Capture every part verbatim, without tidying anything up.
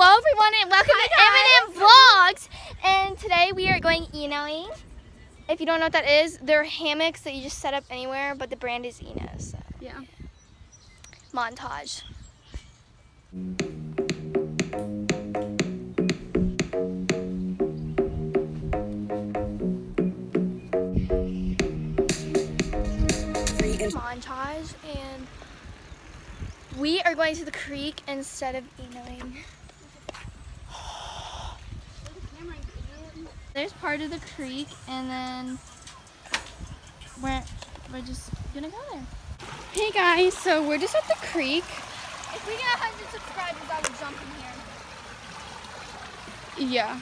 Hello everyone and welcome Hi, to M and M Vlogs. And today we are going Enoing. If you don't know what that is, they're hammocks that you just set up anywhere, but the brand is Eno. So. Yeah. Montage. Montage, and we are going to the creek instead of Enoing. There's part of the creek, and then we're we're just gonna go there. Hey guys, so we're just at the creek. If we get one hundred subscribers, I will jump in here. Yeah.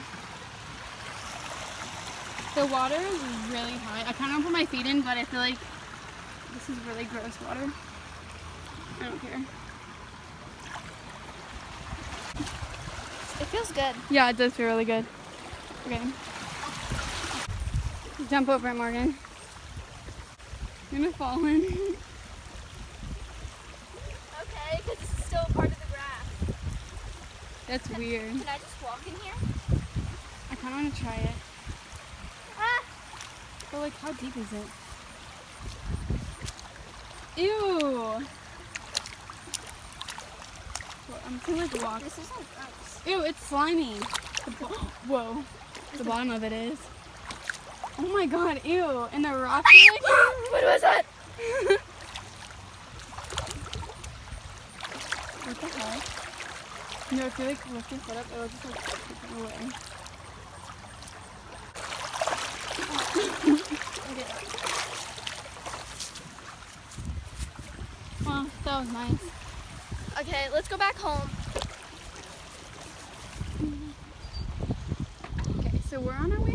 The water is really high. I kind of want to put my feet in, but I feel like this is really gross water. I don't care. It feels good. Yeah, it does feel really good. Okay. Jump over it, Morgan. You're gonna fall in. Okay, because this is still a part of the grass. That's weird. Can I just walk in here? I kind of want to try it. Ah! But like, how deep is it? Ew! Well, I'm gonna like walk. This is like gross. Ew, it's slimy. The Whoa. The bottom of it is. Oh my god, ew. And the rock. What was that? What the heck? No, if you like lift your foot up, it'll just like take it away. Okay. Well, that was nice. Okay, let's go back home. Okay, so we're on our way